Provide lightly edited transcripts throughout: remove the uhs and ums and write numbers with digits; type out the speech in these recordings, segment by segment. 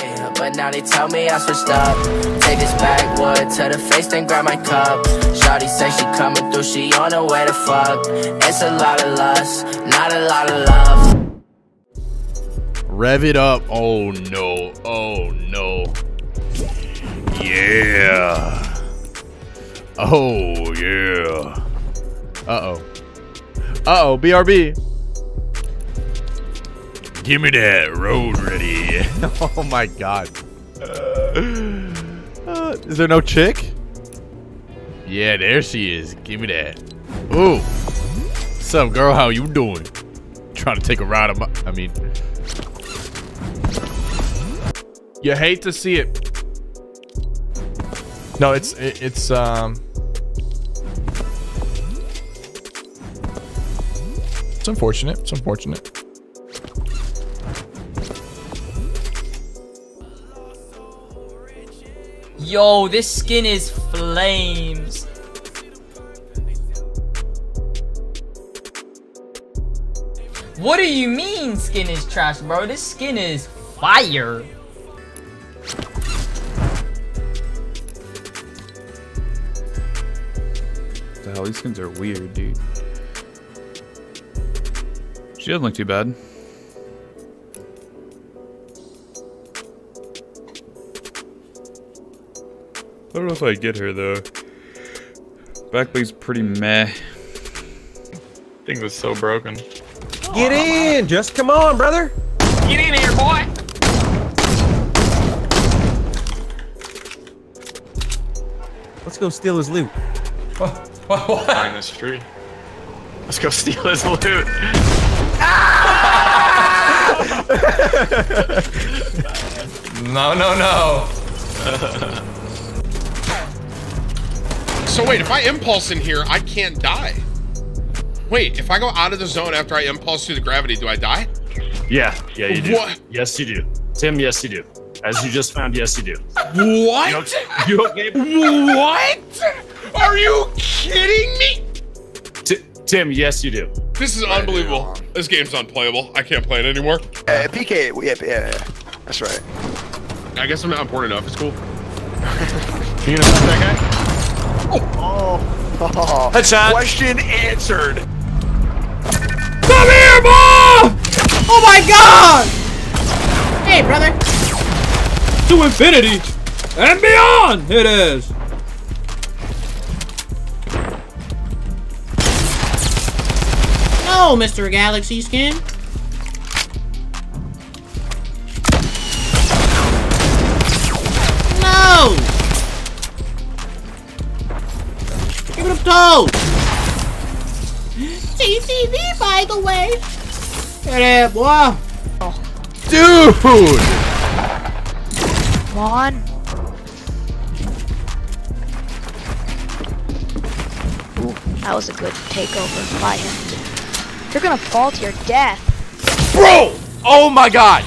Ay, but now they tell me I switched up. Take this backwood to the face, then grab my cup. Shawty say she coming through, she on her way to fuck. It's a lot of lust, not a lot of love. Rev it up. Oh no. Oh no. Yeah. Oh yeah. Uh-oh. Uh-oh, BRB. Give me that road ready. Oh my god. Is there no chick? Yeah, there she is. Give me that. Ooh. What's up, girl? How you doing? Trying to take a ride on my... I mean... You hate to see it. No, it's It's unfortunate. It's unfortunate. Yo, this skin is flames. What do you mean skin is trash, bro? This skin is fire. What the hell, these skins are weird, dude. She doesn't look too bad. I don't know if I get her though. Backblade's pretty meh. Thing was so broken. Get in! Just come on, brother! Get in here, boy! Let's go steal his loot. What? Behind this tree. Let's go steal his loot. No, no, no. So wait, if I impulse in here, I can't die. Wait, if I go out of the zone after I impulse through the gravity, do I die? Yeah, you do. What? Yes, you do. Tim, yes, you do. As you just found, yes, you do. What? You okay? What? Are you kidding me? Tim, yes, you do. This is unbelievable. This game's unplayable. I can't play it anymore. PK, yeah, that's right. I guess I'm not important enough. It's cool. You gonna stop that guy? Oh. Headshot. Question answered. Come here, boy! Oh my god! Hey, brother. To infinity and beyond, it is. No, Mr. Galaxy Skin. No! Give it up, toe! CCV, by the way. Get it, boy. Dude! Come on. Ooh, that was a good takeover by him. You're gonna fall to your death. Bro! Oh my god!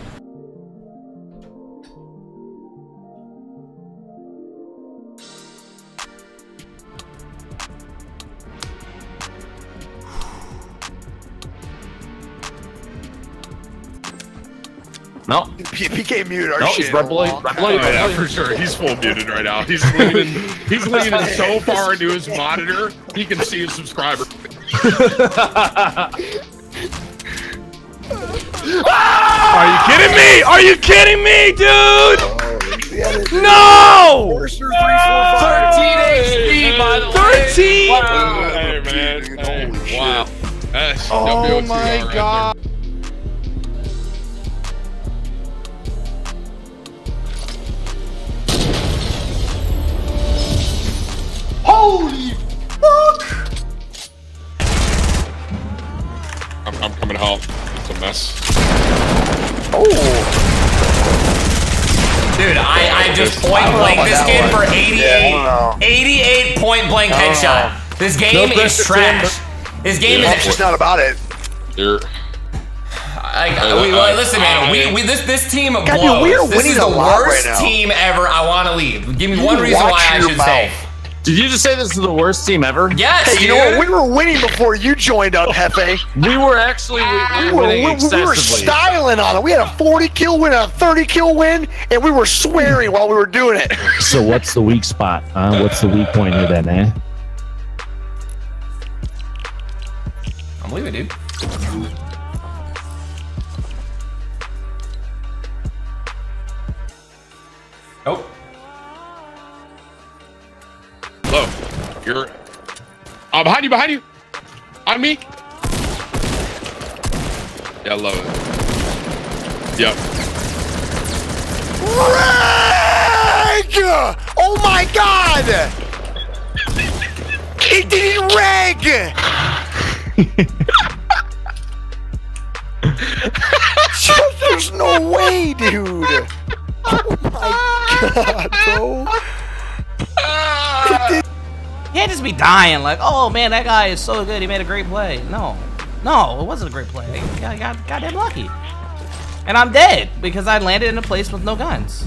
No. PK mute our shit. He's red blade. Oh yeah, for sure. He's full muted right now. He's leaning so far into his monitor, he can see his subscriber. Are you kidding me? Are you kidding me, dude? No! 13 HP, by the way. 13? Wow. Hey man. Hey. Wow. That's oh my god. Holy fuck! I'm coming to help. It's a mess. Oh. Dude, I just point blank this game for 88 point blank headshot. This game is trash. This game is just not about it. You're listen, man. This team blows. This is the worst team ever. I want to leave. Give me one reason why I should stay. Did you just say this is the worst team ever? Yes, Hey, you know what? We were winning before you joined up, Hefe. We were actually winning excessively. We were styling on it. We had a 40 kill win, a 30 kill win, and we were swearing while we were doing it. So what's the weak spot? What's the weak point here then, eh? I'm leaving, dude. Oh. Low. You're. Behind you, behind you. On me. Yeah, low. Yep. Reg! Oh my god! It didn't reg! There's no way, dude! Oh my god, bro! You can't just be dying like, oh man, that guy is so good, he made a great play. No, it wasn't a great play. I got goddamn lucky. And I'm dead because I landed in a place with no guns.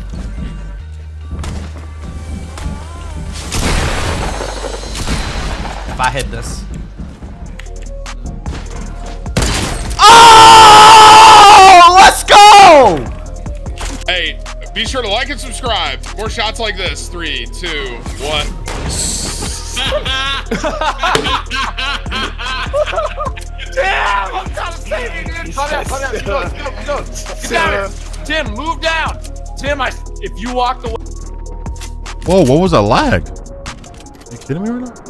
If I hit this. Oh! Let's go! Hey, be sure to like and subscribe. More shots like this. 3, 2, 1. Damn! I'm trying to save you, dude. Put up. Go. Get down here. Tim, move down. Tim, if you walk the way. Whoa, what was that lag? You kidding me right now?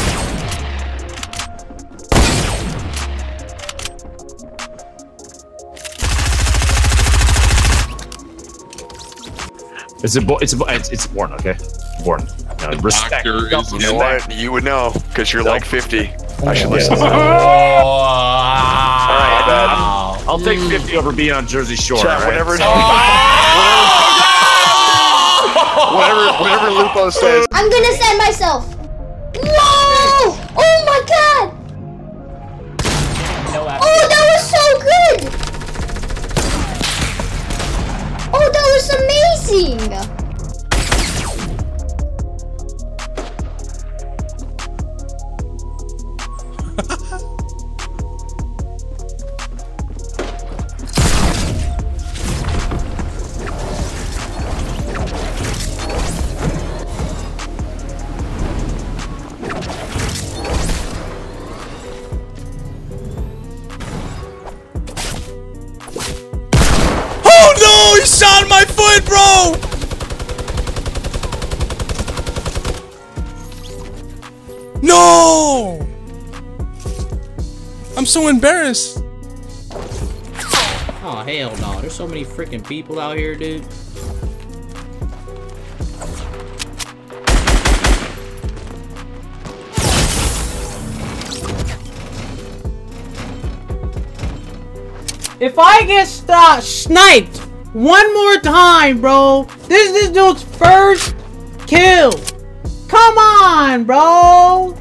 It's born, okay? Born. Respect. You know what? You would know, because you're like 50. I should listen to that. Alright, my bad. I'll take 50 over being on Jersey Shore. Chat, right? Whatever Lupo says. I'm gonna send myself. Whoa! Oh my god! Oh, that was so good! Oh, that was amazing! Oh no! He shot my foot, bro! No! I'm so embarrassed. Oh hell no! There's so many freaking people out here, dude. If I get sniped one more time, bro, this is this dude's first kill. Come on, bro.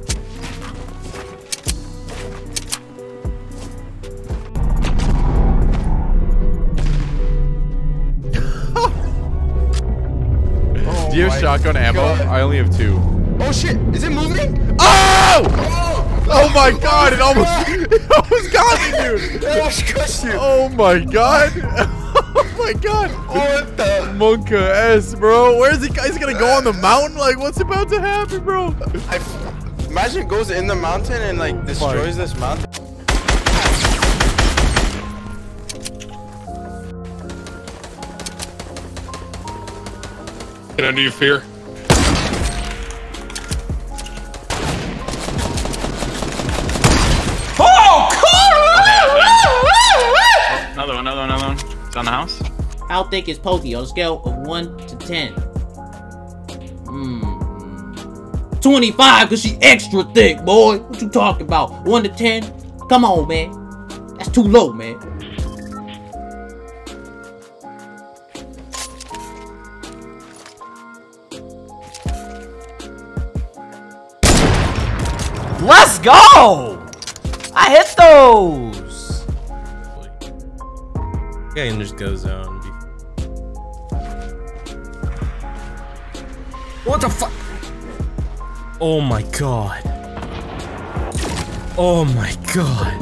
Do you have shotgun ammo? I only have 2. Oh shit! Is it moving? Oh! Oh my god! It almost got me, dude! It almost crushed you! Oh my god! Oh my god! What the? Monka S, bro. Where's he? Is he gonna go on the mountain? Like, what's about to happen, bro? Imagine it goes in the mountain and like destroys this mountain. Get under your fear. Another one. It's on the house. How thick is Pokey on a scale of 1 to 10? 25, cause she extra thick, boy. What you talking about? 1 to 10? Come on, man. That's too low, man. Let's go! I hit those! Yeah, and just go zone. What the fuck? Oh my god. Oh my god.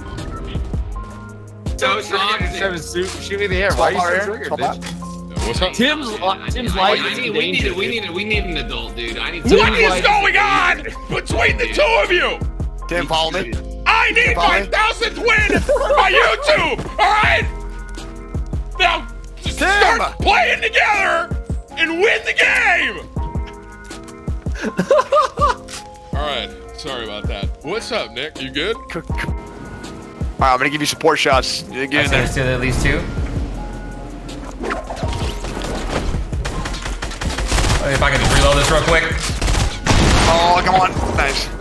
So shoot me in the air. Why are you so triggered, bitch? What's up? Tim's life. We need an adult, dude. I need. What is going on between the two of you? Tim, follow me. I need my 1000th win for my YouTube. All right. Now start playing together and win the game. All right. Sorry about that. What's up, Nick? You good? All right, I'm gonna give you support shots. Get in there. Steal at least 2. If I can just reload this real quick. Oh, come on. Nice.